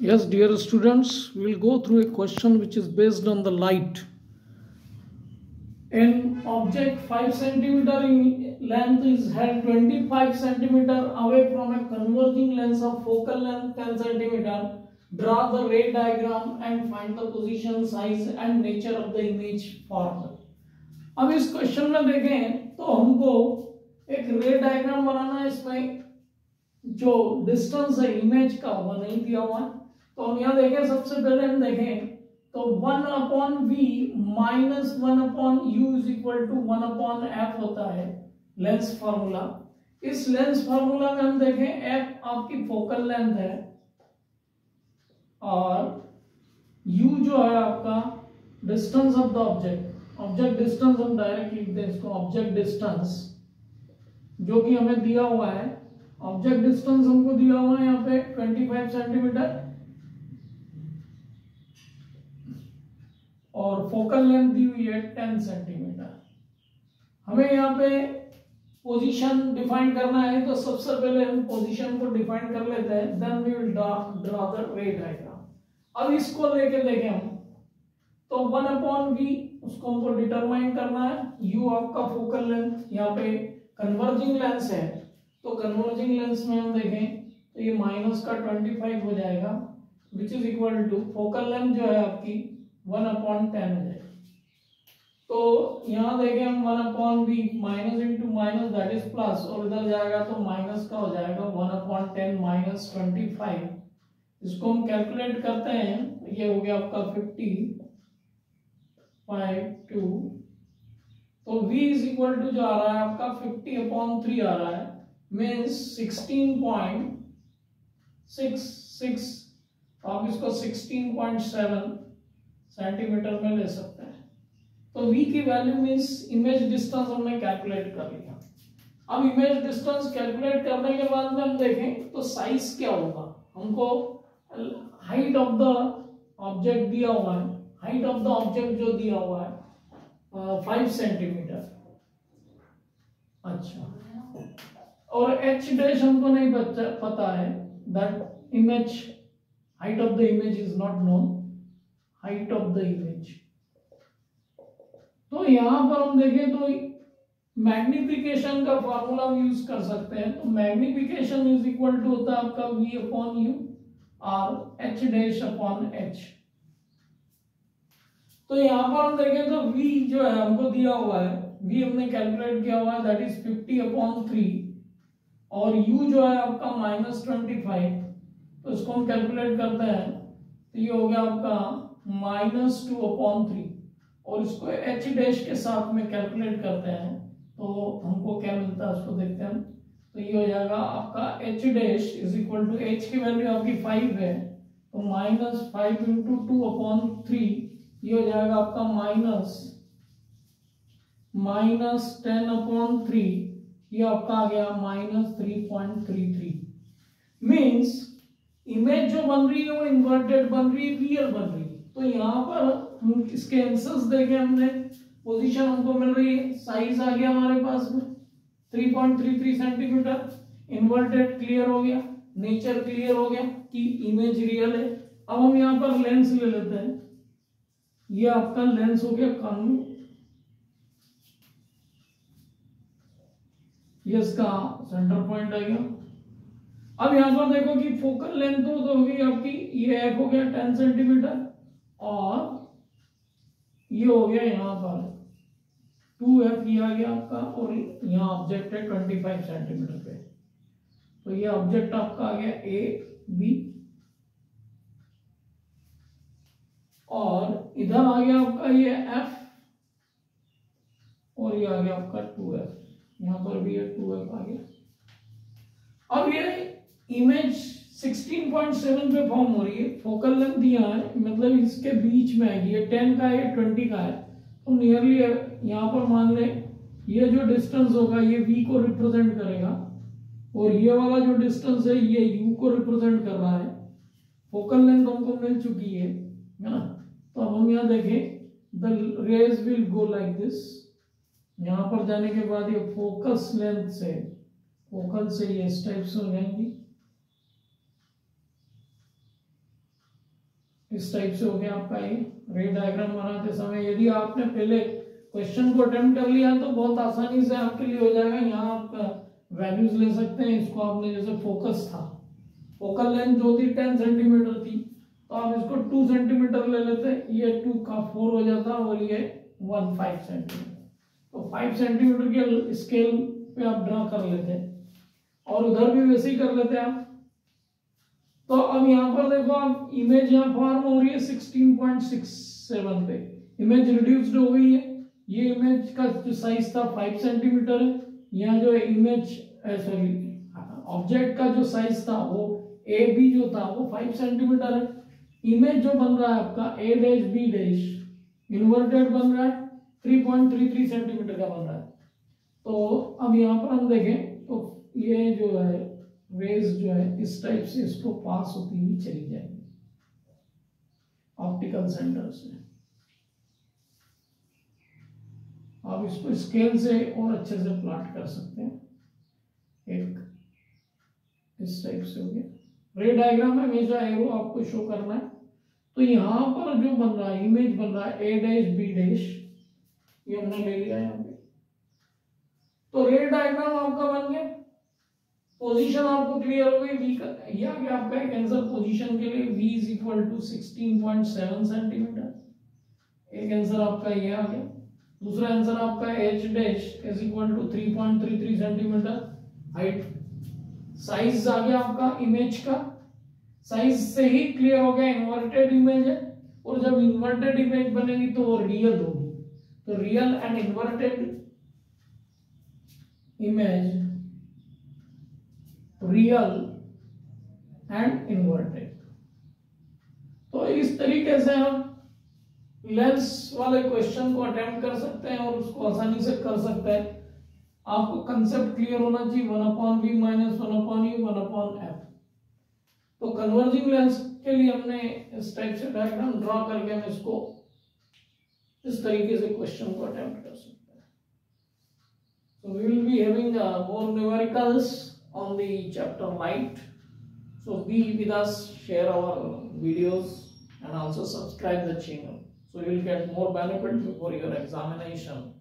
Yes, dear students, we will go through a question which is based on the light. An object 5 centimeter in length is held 25 centimeter away from a converging lens of focal length 10 centimeter. Draw the ray diagram and find the position, size and nature of the image formed. अब इस question में देखें तो हमको एक रे diagram बनाना है। इसमें जो डिस्टेंस है इमेज का वो नहीं दिया हुआ है, तो हम यहाँ देखें। सबसे पहले हम देखें तो 1/v minus 1/u is equal to 1/f होता है लेंस फार्मूला। इस लेंस फार्मूला में हम देखें f आपकी फोकल लेंथ है और u जो है आपका distance of the object. Object distance हम डायरेक्ट लिख दें इसको, ऑब्जेक्ट डिस्टेंस जो कि हमें दिया हुआ है। ऑब्जेक्ट डिस्टेंस हमको दिया हुआ है यहाँ पे 25 सेंटीमीटर और फोकल लेंथ दी हुई है 10 सेंटीमीटर। हमें यहाँ पे पोजीशन डिफाइन करना है, तो सबसे पहले हम पोजीशन को डिफाइन कर लेते हैं, then we will draw the ray diagram. अब इसको लेके देखें हम तो 1/v उसको हमको डिटरमाइन करना है। u आपका फोकल लेंथ, यहाँ पे कन्वर्जिंग लेंस है तो कन्वर्जिंग लेंस में हम देखें तो ये माइनस का 25 हो जाएगा which is equal to focal length जो है आपकी 1/10 हो जाएगी। तो यहाँ देखें हम 1/v minus into minus that is plus, और इधर जाएगा तो माइनस का हो जाएगा 1/10 माइनस 25। इसको हम कैलकुलेट करते हैं, ये हो गया आपका 50 5 2, तो v इज इक्वल टू जो आ रहा है आपका 50/3 आ रहा है, मीन्स 16.66। आप इसको 16.7 सेंटीमीटर में ले सकते हैं। तो v की वैल्यू मीन्स इमेज डिस्टेंस हमने कैलकुलेट कर लिया। अब इमेज डिस्टेंस कैलकुलेट करने के बाद में हम देखें तो साइज क्या होगा। हमको हाइट ऑफ द ऑब्जेक्ट दिया हुआ है, हाइट ऑफ द ऑब्जेक्ट जो दिया हुआ है 5 सेंटीमीटर। अच्छा, और h डैश हमको नहीं पता है, that image height of the image is not known, height of the image. तो यहां पर हम देखें तो मैग्निफिकेशन का फॉर्मूला हम यूज कर सकते हैं। तो मैग्निफिकेशन इज इक्वल टू होता है आपका v/u और h डैश अपॉन h। तो यहां पर हम देखें तो v जो है हमको दिया हुआ है, v हमने कैलकुलेट किया हुआ है दैट इज 50/3 और u जो है आपका -25। तो इसको हम कैलकुलेट करते हैं तो ये हो गया आपका -2/3 और इसको h डैश के साथ में कैलकुलेट करते हैं तो हमको क्या मिलता है उसको देखते हैं। तो ये हो जाएगा आपका h dash is equal to h की वैल्यू आपकी 5 है तो -5 × 2/3 ये हो जाएगा आपका -10/3, ये आपका आ गया -3.33। मीन्स इमेज जो बन रही है वो इन्वर्टेड बन रही है, रियल बन रही है। तो यहाँ पर हम इसके आंसर्स देखे, हमने पोजीशन हमको मिल रही है, साइज आ गया हमारे पास में 3.33 सेंटीमीटर, इन्वर्टेड क्लियर हो गया, नेचर क्लियर हो गया कि इमेज रियल है। अब हम यहाँ पर लेंस ले लेते हैं, ये आपका लेंस हो गया कॉन्व, ये इसका सेंटर पॉइंट आएगा। अब यहां पर देखो कि फोकल लेंथ तो होगी आपकी, ये f हो गया 10 सेंटीमीटर और ये हो गया यहाँ पर 2f ये आ गया आपका, और यहाँ ऑब्जेक्ट है 25 सेंटीमीटर पे। तो ये ऑब्जेक्ट आपका आ गया a b और इधर आ गया आपका ये f और ये आ गया आपका 2f, यहाँ पर भी ये 2f आ गया। अब ये इमेज 16.7 पे फॉर्म हो रही है, फोकल लेंथ यहाँ है, मतलब इसके बीच में आएगी, ये 10 का है 20 का है, तो नियरली यहाँ पर मान ले ये जो डिस्टेंस होगा ये v को रिप्रेजेंट करेगा और ये वाला जो डिस्टेंस है ये u को रिप्रेजेंट कर रहा है। फोकल लेंथ हमको मिल चुकी है ना। तो अब हम यहाँ देखें the rays will go like this, यहाँ पर जाने के बाद ये फोकस लेंथ से, फोकल से ये इस टाइप से हो जाएंगी इस टाइप से हो गया आपका ये रे डायग्राम बनाते समय। यदि आपने पहले क्वेश्चन को अटेम्प्ट कर लिया तो बहुत आसानी से आपके लिए हो जाएगा। यहाँ आप वैल्यूज ले सकते हैं। इसको आपने जैसे फोकस था, फोकल लेंथ जो थी 10 सेंटीमीटर थी, तो आप इसको 2 सेंटीमीटर ले लेते, ये 2 का 4 हो जाता और ये 1 5 सेंटीमीटर। तो 5 सेंटीमीटर के स्केल पे आप ड्रा कर लेते और उधर भी वैसे ही कर लेते आप। तो अब यहाँ पर देखो आप इमेज यहाँ फॉर्म हो रही है 16.67 पे, इमेज रिड्यूस्ड हो गई है। ये इमेज का जो साइज था 5 सेंटीमीटर है। यहाँ जो इमेज सॉरी ऑब्जेक्ट का जो साइज था वो ए बी जो था वो 5 सेंटीमीटर है। इमेज जो बन रहा है आपका A dash B dash inverted बन रहा है 3.33 सेंटीमीटर का बन रहा है। तो अब यहाँ पर हम देखें तो ये जो है रेज जो है इस टाइप से इसको पास होती हुई चली जाएगी ऑप्टिकल सेंटर से। आप इसको स्केल से और अच्छे से प्लॉट कर सकते हैं। एक इस टाइप से हो गया रे डायग्राम में हमेशा एरो आपको शो करना है। तो यहां पर जो बन रहा है इमेज बन रहा है ए डैश बी डैश, ये हमने ले लिया यहाँ पे। तो रे डायग्राम आपका बन गया। पोजीशन आपको क्लियर हो गई। वी का ये आ गया आपका एक आंसर पोजीशन के लिए v is equal to 16.7 centimetre. एक आंसर आपका ये आ गया। दूसरा आंसर आपका h dash is equal to 3.33 centimetre height. Size आ गया आपका इमेज का, साइज से ही क्लियर हो गया इन्वर्टेड इमेज है, और जब इन्वर्टेड इमेज बनेगी तो वो रियल होगी। तो real and inverted image, real and inverted. तो इस तरीके से हम लेंस वाले क्वेश्चन को अटेम्प्ट कर सकते हैं और उसको आसानी से कर सकते हैं। आपको कंसेप्ट क्लियर होना चाहिए 1/v माइनस 1/u 1/f। तो कन्वर्जिंग लेंस के लिए हमने इस टाइप से डायग्राम ड्रॉ करके हम इसको इस तरीके से क्वेश्चन को अटेम्प्ट कर सकते हैं। So we will be having more numericals on the chapter light. So be with us, share our videos and also subscribe the channel. So you will get more benefit before your examination.